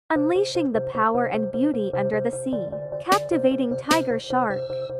unleashing the power and beauty under the sea. Captivating tiger shark.